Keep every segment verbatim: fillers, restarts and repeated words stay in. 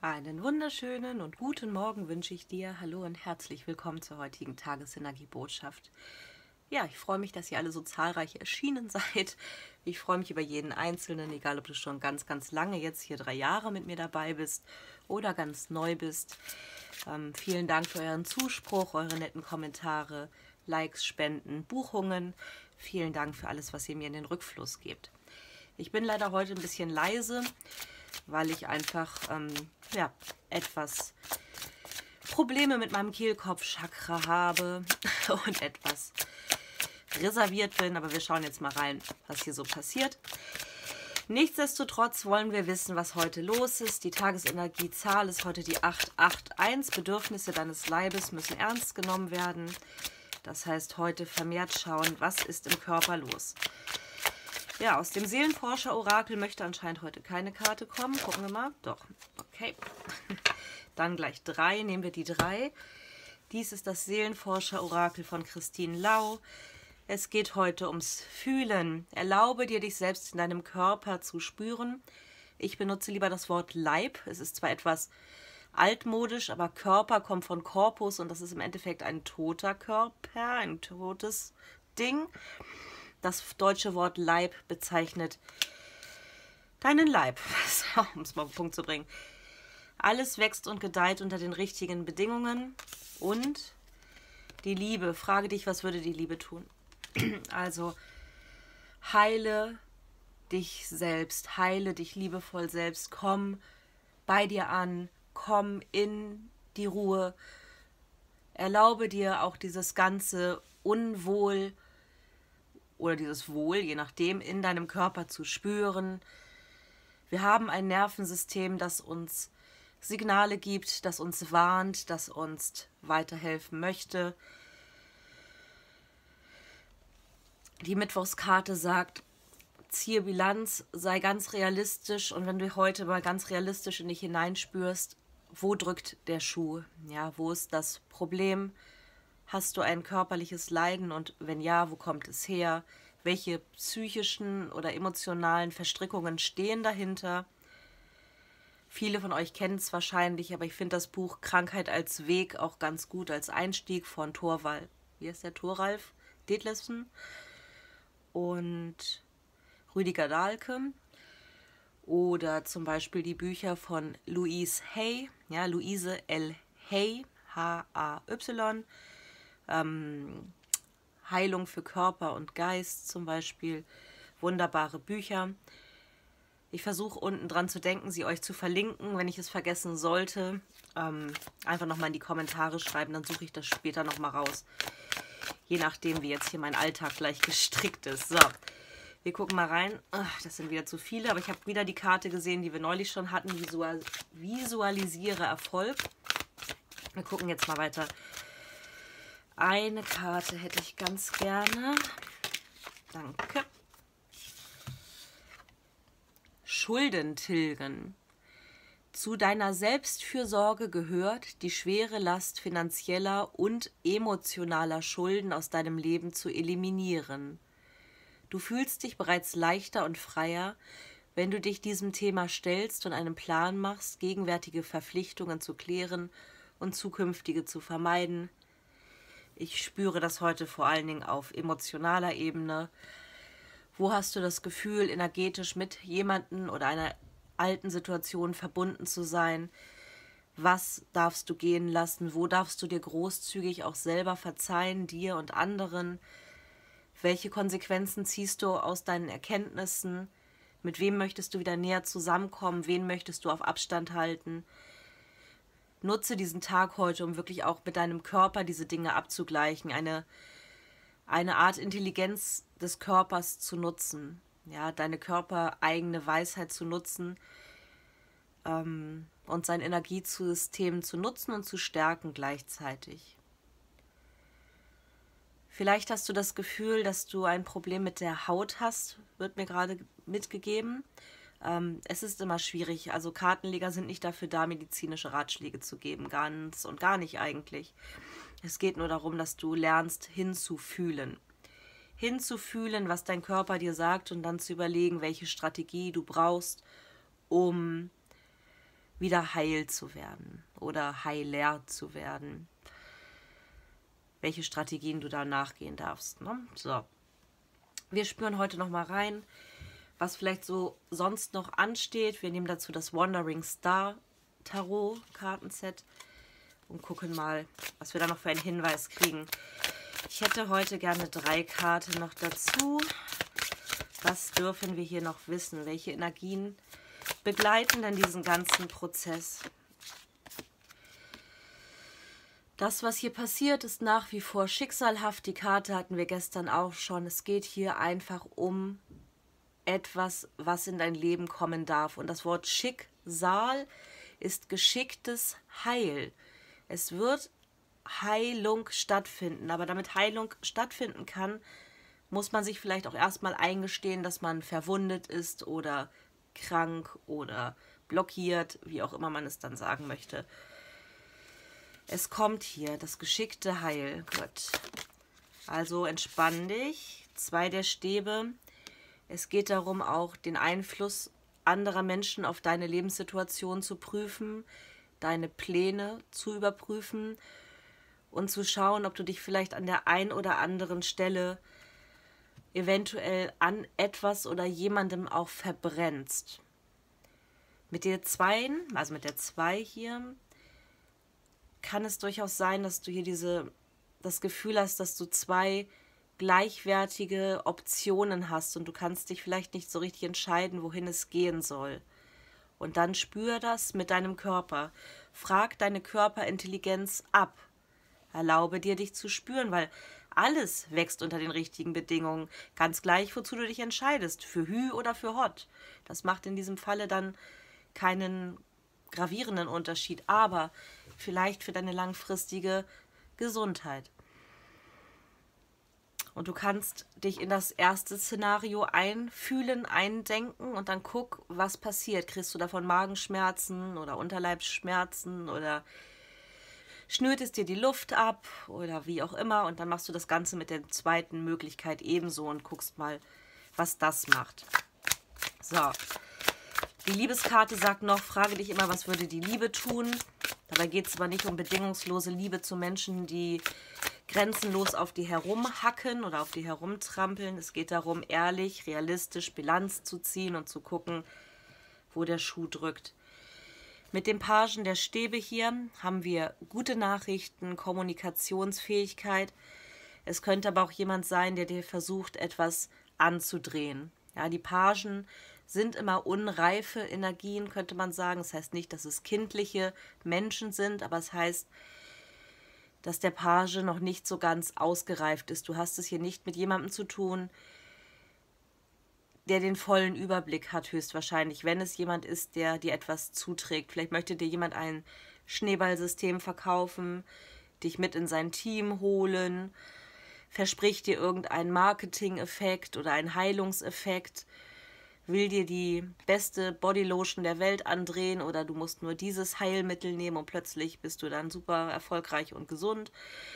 Einen wunderschönen und guten Morgen wünsche ich dir. Hallo und herzlich willkommen zur heutigen Tagesenergiebotschaft. Ja, ich freue mich, dass ihr alle so zahlreich erschienen seid. Ich freue mich über jeden Einzelnen, egal ob du schon ganz, ganz lange jetzt hier drei Jahre mit mir dabei bist oder ganz neu bist. Ähm, vielen Dank für euren Zuspruch, eure netten Kommentare, Likes, Spenden, Buchungen. Vielen Dank für alles, was ihr mir in den Rückfluss gebt. Ich bin leider heute ein bisschen leise, weil ich einfach ähm, ja, etwas Probleme mit meinem Kehlkopfchakra habe und etwas reserviert bin. Aber wir schauen jetzt mal rein, was hier so passiert. Nichtsdestotrotz wollen wir wissen, was heute los ist. Die Tagesenergiezahl ist heute die acht acht eins. Bedürfnisse deines Leibes müssen ernst genommen werden. Das heißt, heute vermehrt schauen, was ist im Körper los. Ja, aus dem Seelenforscher-Orakel möchte anscheinend heute keine Karte kommen. Gucken wir mal. Doch, okay. Dann gleich drei. Nehmen wir die drei. Dies ist das Seelenforscher-Orakel von Christine Lau. Es geht heute ums Fühlen. Erlaube dir, dich selbst in deinem Körper zu spüren. Ich benutze lieber das Wort Leib. Es ist zwar etwas altmodisch, aber Körper kommt von Corpus und das ist im Endeffekt ein toter Körper, ein totes Ding. Das deutsche Wort Leib bezeichnet deinen Leib, um es mal auf den Punkt zu bringen. Alles wächst und gedeiht unter den richtigen Bedingungen. Und die Liebe, frage dich, was würde die Liebe tun? Also heile dich selbst, heile dich liebevoll selbst, komm bei dir an, komm in die Ruhe. Erlaube dir auch dieses ganze Unwohl oder dieses Wohl, je nachdem, in deinem Körper zu spüren. Wir haben ein Nervensystem, das uns Signale gibt, das uns warnt, das uns weiterhelfen möchte. Die Mittwochskarte sagt, ziehe Bilanz, sei ganz realistisch und wenn du heute mal ganz realistisch in dich hineinspürst, wo drückt der Schuh? Ja, wo ist das Problem? Hast du ein körperliches Leiden und wenn ja, wo kommt es her? Welche psychischen oder emotionalen Verstrickungen stehen dahinter? Viele von euch kennen es wahrscheinlich, aber ich finde das Buch Krankheit als Weg auch ganz gut als Einstieg von Thorvald, wie heißt der, Thoralf Detlefsen und Rüdiger Dahlke. Oder zum Beispiel die Bücher von Louise Hay, ja, Louise L. Hay, H A Y, Ähm, Heilung für Körper und Geist zum Beispiel, wunderbare Bücher. Ich versuche unten dran zu denken, sie euch zu verlinken, wenn ich es vergessen sollte. Ähm, einfach nochmal in die Kommentare schreiben, dann suche ich das später nochmal raus. Je nachdem, wie jetzt hier mein Alltag gleich gestrickt ist. So, wir gucken mal rein. Ach, das sind wieder zu viele, aber ich habe wieder die Karte gesehen, die wir neulich schon hatten. Visual Visualisiere Erfolg. Wir gucken jetzt mal weiter. Eine Karte hätte ich ganz gerne. Danke. Schulden tilgen. Zu deiner Selbstfürsorge gehört, die schwere Last finanzieller und emotionaler Schulden aus deinem Leben zu eliminieren. Du fühlst dich bereits leichter und freier, wenn du dich diesem Thema stellst und einen Plan machst, gegenwärtige Verpflichtungen zu klären und zukünftige zu vermeiden. Ich spüre das heute vor allen Dingen auf emotionaler Ebene. Wo hast du das Gefühl, energetisch mit jemandem oder einer alten Situation verbunden zu sein? Was darfst du gehen lassen? Wo darfst du dir großzügig auch selber verzeihen, dir und anderen? Welche Konsequenzen ziehst du aus deinen Erkenntnissen? Mit wem möchtest du wieder näher zusammenkommen? Wen möchtest du auf Abstand halten? Nutze diesen Tag heute, um wirklich auch mit deinem Körper diese Dinge abzugleichen, eine, eine Art Intelligenz des Körpers zu nutzen, ja, deine körpereigene Weisheit zu nutzen ähm, und sein Energiesystem zu nutzen und zu stärken gleichzeitig. Vielleicht hast du das Gefühl, dass du ein Problem mit der Haut hast, wird mir gerade mitgegeben. Ähm, es ist immer schwierig, also Kartenleger sind nicht dafür da, medizinische Ratschläge zu geben, ganz und gar nicht eigentlich. Es geht nur darum, dass du lernst hinzufühlen. Hinzufühlen, was dein Körper dir sagt und dann zu überlegen, welche Strategie du brauchst, um wieder heil zu werden oder heiler zu werden. Welche Strategien du da nachgehen darfst. Ne? So. Wir spüren heute noch mal rein, was vielleicht so sonst noch ansteht. Wir nehmen dazu das Wandering Star Tarot Kartenset und gucken mal, was wir da noch für einen Hinweis kriegen. Ich hätte heute gerne drei Karten noch dazu. Was dürfen wir hier noch wissen? Welche Energien begleiten denn diesen ganzen Prozess? Das, was hier passiert, ist nach wie vor schicksalhaft. Die Karte hatten wir gestern auch schon. Es geht hier einfach um etwas, was in dein Leben kommen darf. Und das Wort Schicksal ist geschicktes Heil. Es wird Heilung stattfinden. Aber damit Heilung stattfinden kann, muss man sich vielleicht auch erstmal eingestehen, dass man verwundet ist oder krank oder blockiert, wie auch immer man es dann sagen möchte. Es kommt hier das geschickte Heil. Gut. Also entspann dich. Zwei der Stäbe. Es geht darum, auch den Einfluss anderer Menschen auf deine Lebenssituation zu prüfen, deine Pläne zu überprüfen und zu schauen, ob du dich vielleicht an der einen oder anderen Stelle eventuell an etwas oder jemandem auch verbrennst. Mit der Zweien, also mit der Zwei hier, kann es durchaus sein, dass du hier diese, das Gefühl hast, dass du zwei gleichwertige Optionen hast und du kannst dich vielleicht nicht so richtig entscheiden, wohin es gehen soll. Und dann spür das mit deinem Körper. Frag deine Körperintelligenz ab. Erlaube dir, dich zu spüren, weil alles wächst unter den richtigen Bedingungen. Ganz gleich, wozu du dich entscheidest, für Hü oder für Hot. Das macht in diesem Falle dann keinen gravierenden Unterschied, aber vielleicht für deine langfristige Gesundheit. Und du kannst dich in das erste Szenario einfühlen, eindenken und dann guck, was passiert. Kriegst du davon Magenschmerzen oder Unterleibsschmerzen oder schnürt es dir die Luft ab oder wie auch immer. Und dann machst du das Ganze mit der zweiten Möglichkeit ebenso und guckst mal, was das macht. So, die Liebeskarte sagt noch, frage dich immer, was würde die Liebe tun? Dabei geht es aber nicht um bedingungslose Liebe zu Menschen, die grenzenlos auf die herumhacken oder auf die herumtrampeln. Es geht darum, ehrlich, realistisch Bilanz zu ziehen und zu gucken, wo der Schuh drückt. Mit dem Pagen der Stäbe hier haben wir gute Nachrichten, Kommunikationsfähigkeit. Es könnte aber auch jemand sein, der dir versucht, etwas anzudrehen. Ja, die Pagen sind immer unreife Energien, könnte man sagen. Das heißt nicht, dass es kindliche Menschen sind, aber es heißt, dass der Page noch nicht so ganz ausgereift ist. Du hast es hier nicht mit jemandem zu tun, der den vollen Überblick hat, höchstwahrscheinlich, wenn es jemand ist, der dir etwas zuträgt. Vielleicht möchte dir jemand ein Schneeballsystem verkaufen, dich mit in sein Team holen, verspricht dir irgendeinen Marketing-Effekt oder einen Heilungseffekt, will dir die beste Bodylotion der Welt andrehen oder du musst nur dieses Heilmittel nehmen und plötzlich bist du dann super erfolgreich und gesund.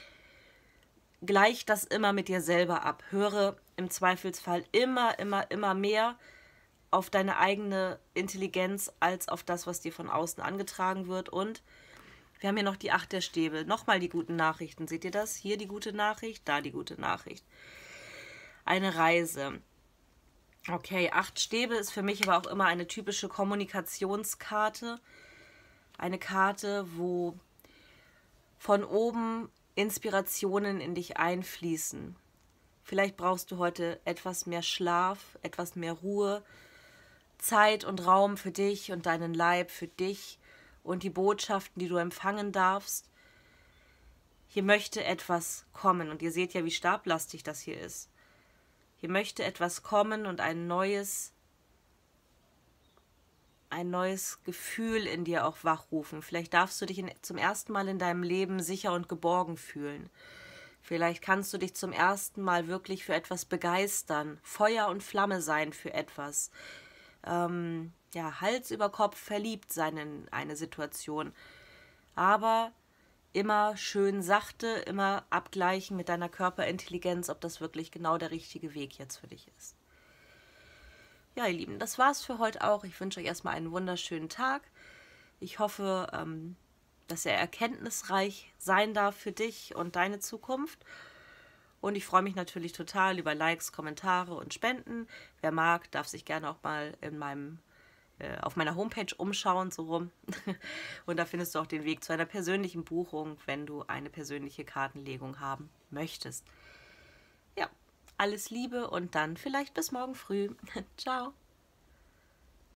Gleich das immer mit dir selber ab. Höre im Zweifelsfall immer, immer, immer mehr auf deine eigene Intelligenz als auf das, was dir von außen angetragen wird. Und wir haben hier noch die Acht der Stäbe. Nochmal die guten Nachrichten. Seht ihr das? Hier die gute Nachricht, da die gute Nachricht. Eine Reise. Okay, acht Stäbe ist für mich aber auch immer eine typische Kommunikationskarte. Eine Karte, wo von oben Inspirationen in dich einfließen. Vielleicht brauchst du heute etwas mehr Schlaf, etwas mehr Ruhe, Zeit und Raum für dich und deinen Leib, für dich und die Botschaften, die du empfangen darfst. Hier möchte etwas kommen und ihr seht ja, wie stablastig das hier ist. Hier möchte etwas kommen und ein neues, ein neues Gefühl in dir auch wachrufen. Vielleicht darfst du dich in, zum ersten Mal in deinem Leben sicher und geborgen fühlen. Vielleicht kannst du dich zum ersten Mal wirklich für etwas begeistern, Feuer und Flamme sein für etwas. Ähm, ja, Hals über Kopf verliebt sein in eine Situation. Aber immer schön sachte, immer abgleichen mit deiner Körperintelligenz, ob das wirklich genau der richtige Weg jetzt für dich ist. Ja, ihr Lieben, das war's für heute auch. Ich wünsche euch erstmal einen wunderschönen Tag. Ich hoffe, ähm, dass er erkenntnisreich sein darf für dich und deine Zukunft. Und ich freue mich natürlich total über Likes, Kommentare und Spenden. Wer mag, darf sich gerne auch mal in meinem, äh, auf meiner Homepage umschauen, so rum. Und da findest du auch den Weg zu einer persönlichen Buchung, wenn du eine persönliche Kartenlegung haben möchtest. Ja, alles Liebe und dann vielleicht bis morgen früh. Ciao.